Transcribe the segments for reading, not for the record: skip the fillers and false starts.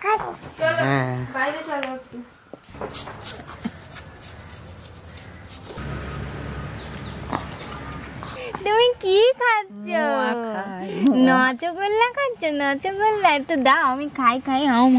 চলো বাইরে চলো একটু। তুমি কি খাচ্ছ? রসগোল্লা খাচ্ছ? রসগোল্লা তো দাও আমি খাই খাই।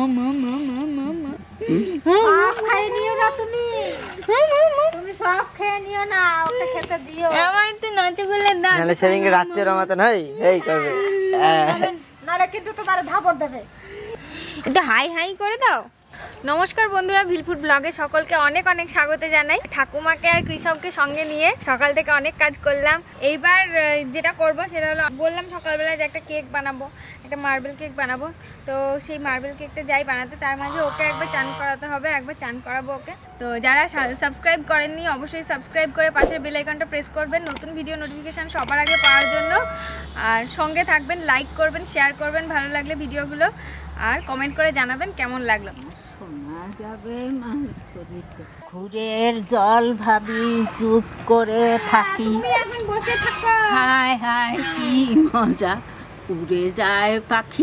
খাই নিও না তুমি, তুমি সব খেয়ে নিও না, ওকে খেতে দিও। আমার তো রসগোল্লা দাও, নাহলে সেদিনকে রাত্রে রমাতন এই করবে, নাহলে কিন্তু তোমার ধাপড় দেবে। একটু হাই হাই করে দাও। নমস্কার বন্ধুরা, ভিলফুড ব্লগে সকলকে অনেক অনেক স্বাগত জানাই। ঠাকুমাকে আর কৃষককে সঙ্গে নিয়ে সকাল থেকে অনেক কাজ করলাম। এইবার যেটা করব সেটা হলো, বললাম সকালবেলায় যে একটা কেক বানাবো, একটা মার্বেল কেক বানাবো। তো সেই মার্বেল কেকটা যাই বানাতে, তার মাঝে ওকে একবার চান করাতে হবে, একবার চান করাবো ওকে। তো যারা সাবস্ক্রাইব করেননি অবশ্যই সাবস্ক্রাইব করে পাশের বেল আইকনটা প্রেস করবেন নতুন ভিডিও নোটিফিকেশান সবার আগে পাওয়ার জন্য। আর সঙ্গে থাকবেন, লাইক করবেন, শেয়ার করবেন ভালো লাগলে ভিডিওগুলো, আর কমেন্ট করে জানাবেন কেমন লাগলো। শোনা যাবে মাছ ধরিতে, ঘুরের জল ভাবি চুপ করে থাকি, বসে থাকো। হায় হায় কি মজা, উড়ে যায় পাখি।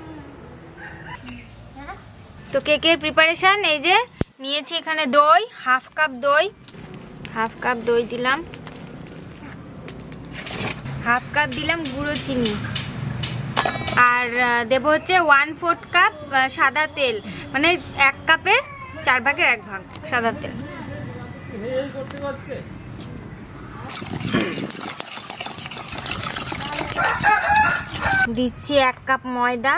তো কেকের প্রিপারেশন এই যে নিয়েছি, এখানে দই, হাফ কাপ দই দিলাম, হাফ কাপ দিলাম গুঁড়ো চিনি, আর দেব হচ্ছে 1/4 কাপ সাদা তেল, মানে 1 কাপের 4 ভাগের 1 ভাগ সাদা তেল। দিচ্ছি 1 কাপ ময়দা,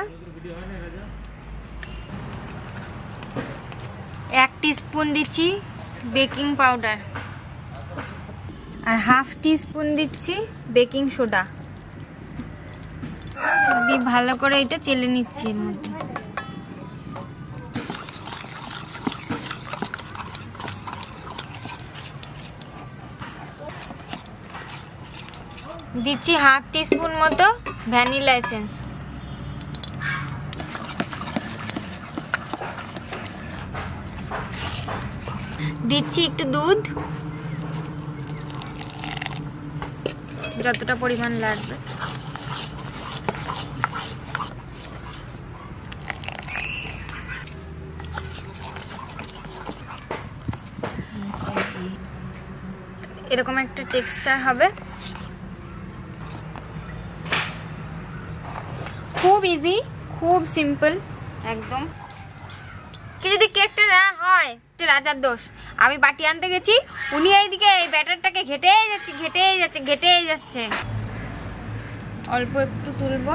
1 টিস্পুন দিচ্ছি বেকিং পাউডার, আর হাফ টিস্পুন দিচ্ছি বেকিং সোডা। দিয়ে ভালো করে এটা চেলে নিচ্ছি। এর মধ্যে দিচ্ছি হাফ টিস্পুন মতো ভ্যানিলা এসেন্স, দিচ্ছি একটু দুধ, যতটা পরিমাণ লাগবে। এরকম একটা টেক্সচার হবে। খুব ইজি, খুব সিম্পল একদম। কি যদি কেকটা না হয় রাজার দোষ। আমি বাটি আনতে গেছি, উনি এইদিকে এই ব্যাটারটাকে ঘেটেই যাচ্ছে। অল্প একটু তুলবো,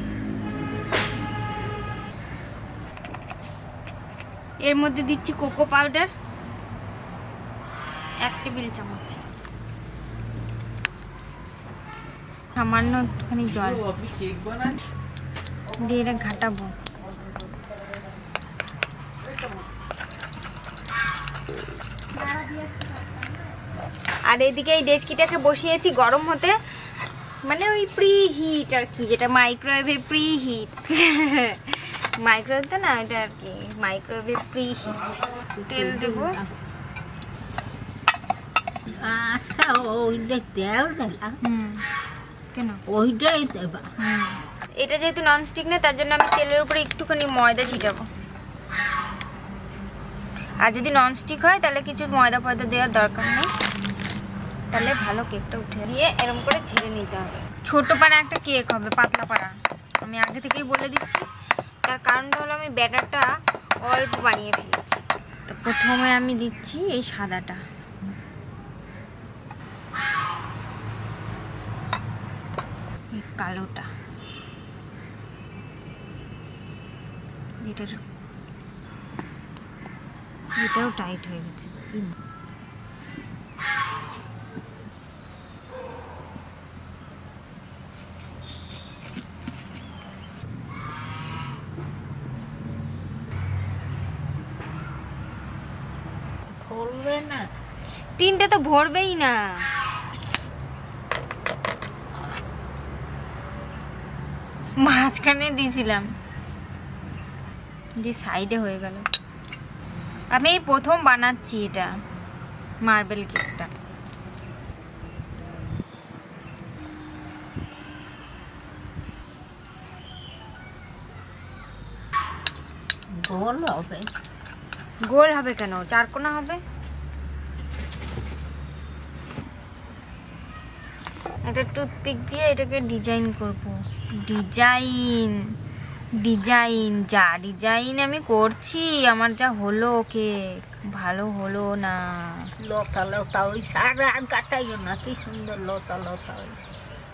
এর মধ্যে দিচ্ছি কোকো পাউডার 1 টেবিল চামচ, সামান্য একটুখানি জল দিয়ে এটা ঘাটাবো। আর এদিকে এই ডেচকিটাকে বসিয়েছি গরম হতে, মানে ওই প্রি হিট আর কি, যেটা মাইক্রোওয়েভে প্রি হিট। মাইক্রোওয়েভ তো না, এটা আর কি মাইক্রোওয়েভে প্রি হিট। তেল দেবো। আচ্ছা ওইটা তেল দিলাম, কেন ওইটাই দেবা? এটা যেহেতু ননস্টিক না, তার জন্য আমি তেলের উপরে একটুখানি ময়দা ছিটাবো। আর যদি ননস্টিক হয় তাহলে কিছু ময়দা ফয়দা দেওয়ার দরকার নেই, তাহলে ভালো কেকটা উঠে দিয়ে এরকম করে ছেড়ে নিতে হবে। ছোট পাড়া একটা কেক হবে, পাতলা পাড়া, আমি আগে থেকেই বলে দিচ্ছি। তার কারণটা হলো আমি ব্যাটারটা অল্প বানিয়ে ফেলেছি। তো প্রথমে আমি দিচ্ছি এই সাদাটা, এই কালোটা, এটাও টাইট হয়ে গেছে। ভরবে না, তিনটে তো ভরবেই না। মাঝখানে দিয়েছিলাম, দিয়ে সাইডে হয়ে গেল। আমি এই প্রথম বানাচ্ছি এটা মার্বেল কেকটা। গোল হবে। গোল হবে কেন, চারকোনা হবে। একটা টুথপিক দিয়ে এটাকে ডিজাইন করব। ডিজাইন ডিজাইন যা ডিজাইন আমি করছি, আমার যা হলো কেক ভালো হলো না। লতা লতা হয়েছে, আর কাটাইও না, কি সুন্দর লতা লতা হয়েছে,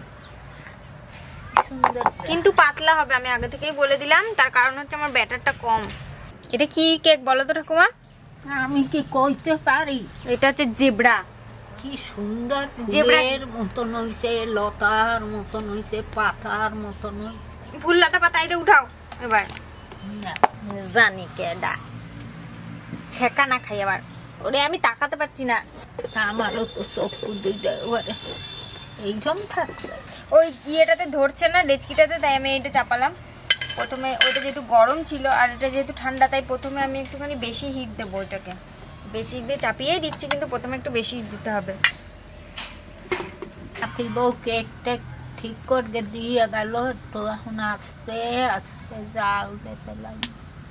সুন্দর। কিন্তু পাতলা হবে, আমি আগে থেকেই বলে দিলাম, তার কারণ হচ্ছে আমার ব্যাটারটা কম। এটা কি কেক বলো তো ঠাকুমা? আমি কি কইতে পারি? এটা হচ্ছে জেব্রা। কি সুন্দর ফুলের মতন হইছে, লতার মতন হইছে, পাতার মতন হইছে। ফুল লতা পাতা এটা উঠাও এবার। জানি কেডা ছেকা না খাই আবার। ওরে আমি তাকাতে পারছি না। আমারও তো চক্ষু দুইটা এবারে এইরকম থাকছে। ওই ইয়েটাতে ধরছে না ডেচকিটাতে, তাই আমি এটা চাপালাম। প্রথমে ওইটা যেহেতু গরম ছিল আর এটা যেহেতু ঠান্ডা, তাই প্রথমে আমি একটুখানি বেশি হিট দেবো। ওইটাকে বেশি হিট দিয়ে চাপিয়েই দিচ্ছি, কিন্তু প্রথমে একটু বেশি হিট দিতে হবে। বউ কেকটা ঠিক করে দিয়ে গেল, তো এখন আস্তে আস্তে জাল দিতে লাগবে।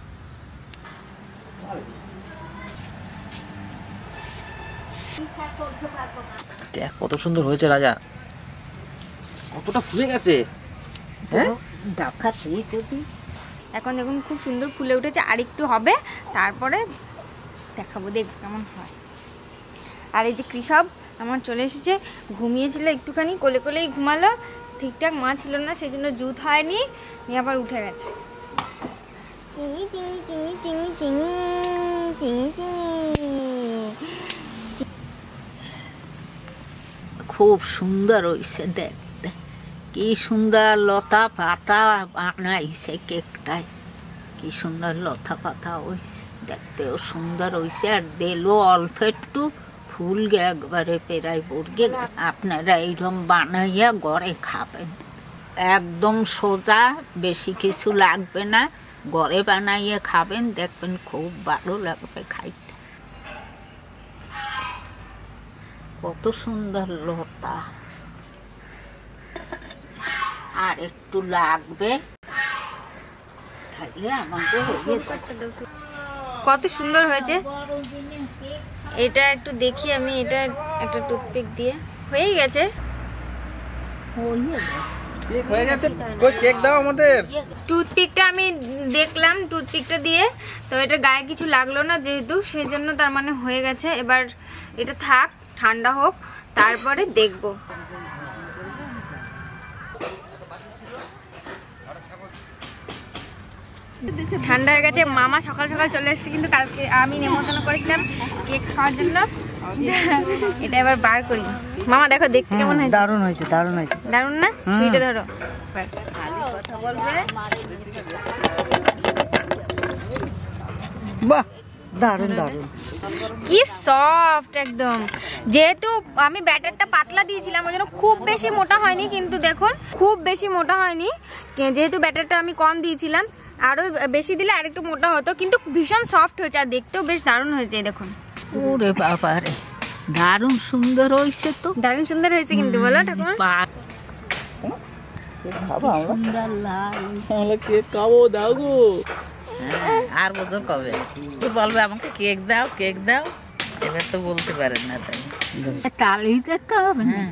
কত সুন্দর হয়েছে রাজা, কতটা ফুলে গেছে। এখন দেখুন খুব সুন্দর ফুলে উঠেছে, আর একটু হবে, তারপরে দেখাবো, দেখ কেমন হয়। আর এই যে কৃষক আমার চলে এসেছে, ঘুমিয়েছিল একটুখানি, কোলে কোলেই ঘুমালো, ঠিকঠাক মা ছিল না, সেই জন্য জুত হয়নি, নিয়ে আবার উঠে গেছে। খুব সুন্দর হইছে দেখতে, কি সুন্দর লতা পাতা বানাইছে কেকটায়, কি সুন্দর লতা পাতা হইছে, দেখতেও সুন্দর হইছে। আর দিলো অল্প একটু ফুল একবারে পেরাই পড়গে। আপনারা এইরকম বানাইয়া ঘরে খাবেন, একদম সোজা, বেশি কিছু লাগবে না, ঘরে বানাইয়া খাবেন, দেখবেন খুব ভালো লাগবে খাইতে। কত সুন্দর লতা, আর একটু লাগবে, খাইলে আমাকে কত সুন্দর হয়েছে। এটা একটু দেখি আমি, এটা একটা টুথপিক দিয়ে হয়ে গেছে। কেক হয়ে গেছে, কই কেক দাও আমাদের। টুথপিকটা আমি দেখলাম, টুথপিকটা দিয়ে তো এটা গায়ে কিছু লাগলো না যেহেতু, সেই জন্য তার মানে হয়ে গেছে। এবার এটা থাক, ঠান্ডা হোক, তারপরে দেখবো। ঠান্ডা হয়ে গেছে, মামা সকাল সকাল চলে এসেছে, কিন্তু কালকে আমি নেমন্তন্ন করেছিলাম কেক খাওয়ার জন্য। এটা এবার বার করি। মামা দেখো দেখতে কেমন হয়েছে? দারুণ হয়েছে, দারুণ হয়েছে, দারুণ না? ছুরিটা ধরো। বাহ দারুণ দারুণ, কি সফট একদম। যেহেতু আমি ব্যাটারটা পাতলা দিয়েছিলাম ওই জন্য খুব বেশি মোটা হয়নি, কিন্তু দেখুন খুব বেশি মোটা হয়নি, যেহেতু ব্যাটারটা আমি কম দিয়েছিলাম। আরো বেশি দিলে আরেকটু মোটা হতো, কিন্তু ভীষণ সফট হয়েছে আর দেখতেও বেশ দারুণ হয়েছে। দেখুন, ওরে বাবা রে, দারুণ সুন্দর হয়েছে তো, দারুণ সুন্দর হয়েছে কিন্তু, বলো ঠাকুমা? সুন্দর লাল, আমরা কেক খাবো, দাও গো। আর বছর কবে বলবে আমাকে কেক দাও, কেক দাও, এবার তো বলতে পারেন না, তাই তালি দিতে হবে না?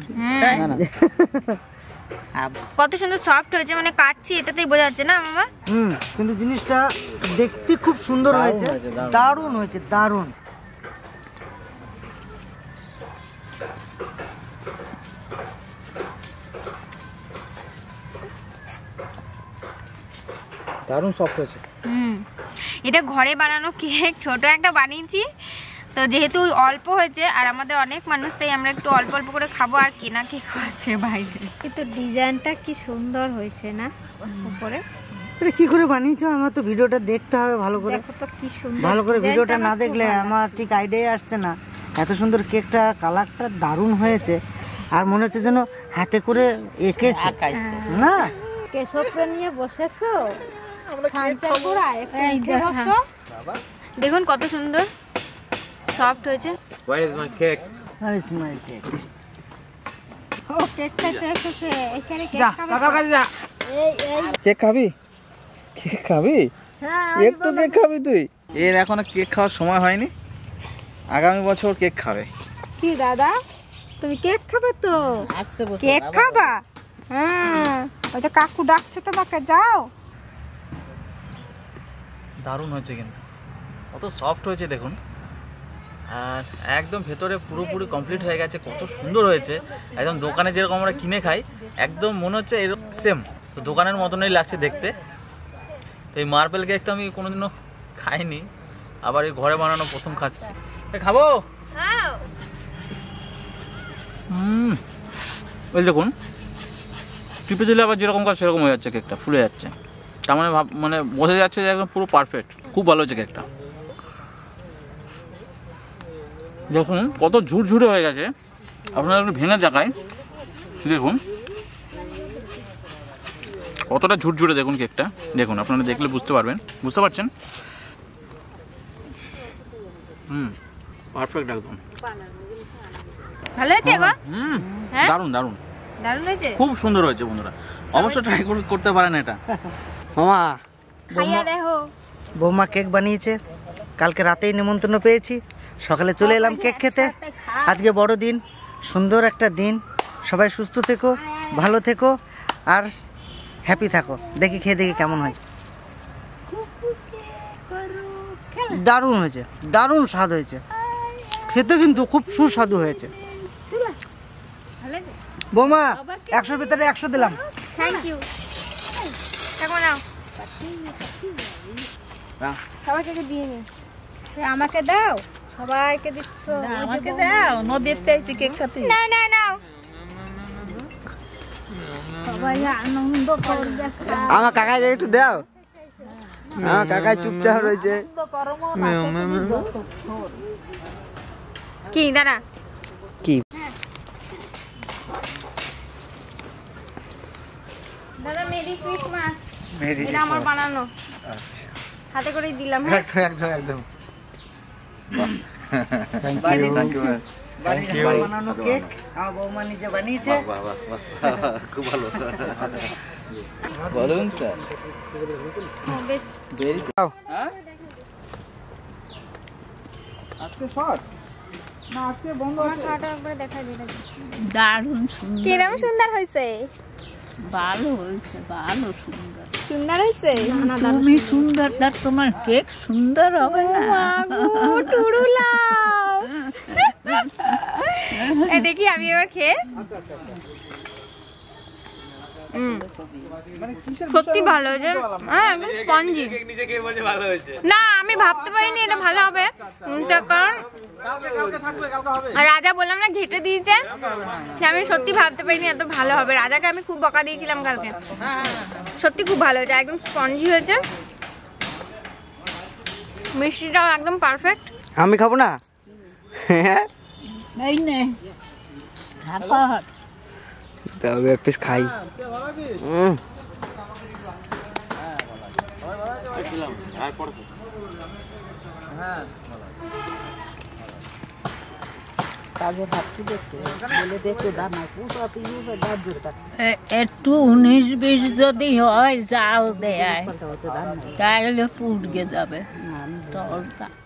কত সুন্দর সফট হয়েছে, মানে কাটছি এটাতেই বোঝা যাচ্ছে না মামা? কিন্তু জিনিসটা দেখতে খুব সুন্দর হয়েছে, দারুণ হয়েছে, দারুণ। দারুণ সফট হয়েছে। এটা ঘরে বানানো কেক, ছোট একটা বানিয়েছি তো, যেহেতু অল্প হয়েছে আর আমাদের অনেক মানুষ, তাই আমরা একটু অল্প অল্প করে খাবো। আর কেনা কেক আছে বাইরে। কিন্তু ডিজাইনটা কি সুন্দর হয়েছে না উপরে? এটা কি করে বানিয়েছো? আমার তো ভিডিওটা দেখতে হবে ভালো করে, দেখো তো কি সুন্দর। ভালো করে ভিডিওটা না দেখলে আমার ঠিক আইডিয়া আসছে না। এত সুন্দর কেকটা, কালারটা দারুণ হয়েছে, আর মনে হচ্ছে যেন হাতে করে এঁকেছে না। কেশবটা নিয়ে বসেছো, দেখুন কত সুন্দর সফট হয়েছে। Where is my cake? Where is my cake? ও কেকটা এসেছে, এখানে কেক খাবে। কেক খাবি? কেক খাবি? হ্যাঁ একটু কেক খাবি তুই? এর এখনো কেক খাওয়ার সময় হয়নি, আগামী বছর কেক খাবে। কি দাদা তুমি কেক খাবে তো? আসছে বছর কেক আবার খাবা? হ্যাঁ ওই যে কাকু ডাকছে তোমাকে, যাও। দারুণ হয়েছে কিন্তু, কত সফট হয়েছে দেখুন, আর একদম ভেতরে পুরোপুরি কমপ্লিট হয়ে গেছে, কত সুন্দর হয়েছে। একদম দোকানে যেরকম আমরা কিনে খাই একদম মনে হচ্ছে এরকম সেম, তো দোকানের মতনই লাগছে দেখতে। তো এই মার্বেল কেক তো আমি কোনোদিনও খাইনি, আবার এই ঘরে বানানো প্রথম খাচ্ছি। খাবো? খাও। ওই দেখুন টিপে দিলে আবার যেরকম কাজ সেরকম হয়ে যাচ্ছে, কেকটা ফুলে যাচ্ছে, তার মানে মানে বোঝা যাচ্ছে যে একদম পুরো পারফেক্ট, খুব ভালো হচ্ছে কেকটা। দেখুন কত ঝুরঝুরে হয়ে গেছে, আপনারা একটু ভেঙে দেখায়, দেখুন কতটা ঝুরঝুরে, দেখুন কেকটা দেখুন, আপনারা দেখলে বুঝতে পারবেন, বুঝতে পারছেন? পারফেক্ট একদম, ভালো হয়েছে গো? হ্যাঁ দারুণ দারুণ দারুণ হয়েছে, খুব সুন্দর হয়েছে। বন্ধুরা অবশ্যই ট্রাই করতে পারেন এটা। মামা খাইয়া দেখো। বৌমা কেক বানিয়েছে, কালকে রাতেই নিমন্ত্রণ পেয়েছি, সকালে চলে এলাম কেক খেতে। আজকে বড় দিন, সুন্দর একটা দিন, সবাই সুস্থ থেকো, ভালো থেকো আর হ্যাপি থাকো। দেখি খেয়ে দেখি কেমন হয়েছে। দারুণ হয়েছে, দারুণ স্বাদ হয়েছে, খেতে কিন্তু খুব সুস্বাদু হয়েছে। বৌমা 100 ভিতরে 100 দিলাম। Thank you. কেমন নাও, সবাইকে দিয়ে নি, আমাকে দাও, সবাইকে দিচ্ছ। আমাকে দাও, নদীতে এসে কেক খাতে। না না নাও, সবাই আনন্দ করবে। আমার কাকাকে একটু দাও, আমার কাকা চুপচাপ রয়েছে। কি দাঁড়া কি দাদা, মেরি ক্রিসমাস। এটা আমার বানানো, হাতে করেই দিলাম। একদম একদম বানানো কেক আমার বৌমা নিজে বানিয়েছে। খুব ভালো বলুন স্যার, বেশ আজকে ফার্স্ট না, আজকে বন্ধ আছে। খাওয়াটা একবার দেখাই দিই। দারুণ সুন্দর, কিরম সুন্দর হয়েছে? ভালো হয়েছে, ভালো সুন্দর। সুন্দর হয়েছে, তুমি সুন্দর, তার তোমার কেক সুন্দর হবে না? দেখি আমি এবার খেয়ে। সত্যি ভালো হয়েছে, হ্যাঁ একদম স্পঞ্জি। না আমি ভাবতে পারিনি এটা ভালো হবে, তার কারণ রাজা বললাম না ঘেটে দিয়েছে, আমি সত্যি ভাবতে পারিনি এত ভালো হবে। রাজাকে আমি খুব বকা দিয়েছিলাম কালকে, সত্যি খুব ভালো হয়েছে, একদম স্পঞ্জি হয়েছে, মিষ্টিটাও একদম পারফেক্ট। আমি খাবো না, এই নে ঢাকা, তবে এক পিস খাই। একটু 19-20 যদি হয় জাল দেয় তাহলে পুড়কে যাবে তলটা।